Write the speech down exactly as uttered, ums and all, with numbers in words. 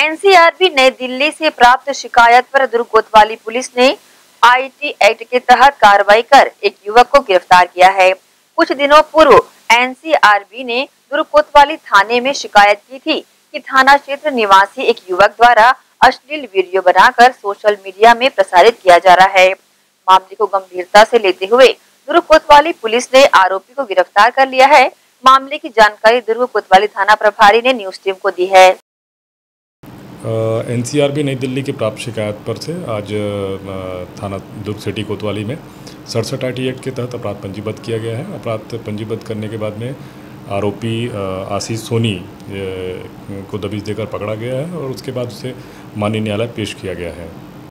NCRB नई दिल्ली से प्राप्त शिकायत पर दुर्ग कोतवाली पुलिस ने आईटी एक्ट के तहत कार्रवाई कर एक युवक को गिरफ्तार किया है। कुछ दिनों पूर्व एनसीआरबी ने दुर्ग कोतवाली थाने में शिकायत की थी कि थाना क्षेत्र निवासी एक युवक द्वारा अश्लील वीडियो बनाकर सोशल मीडिया में प्रसारित किया जा रहा है। मामले को गंभीरता से लेते हुए दुर्ग कोतवाली पुलिस ने आरोपी को गिरफ्तार कर लिया है। मामले की जानकारी दुर्ग कोतवाली थाना प्रभारी ने न्यूज टीम को दी है। एनसीआरबी नई दिल्ली की प्राप्त शिकायत पर से आज थाना दुर्ग सिटी कोतवाली में सड़सठ आई टी एक्ट के तहत अपराध पंजीबद्ध किया गया है। अपराध पंजीबद्ध करने के बाद में आरोपी आशीष सोनी को दबिश देकर पकड़ा गया है और उसके बाद उसे माननीय न्यायालय पेश किया गया है।